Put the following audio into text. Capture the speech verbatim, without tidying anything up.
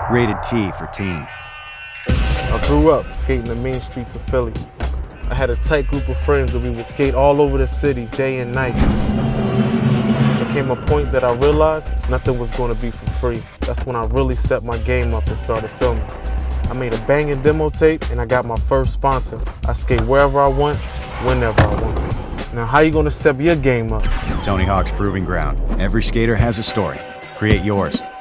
Rated T for teen. I grew up skating the main streets of Philly. I had a tight group of friends that we would skate all over the city, day and night. There came a point that I realized nothing was going to be for free. That's when I really stepped my game up and started filming. I made a banging demo tape and I got my first sponsor. I skate wherever I want, whenever I want. Now, how you going to step your game up? Tony Hawk's Proving Ground. Every skater has a story. Create yours.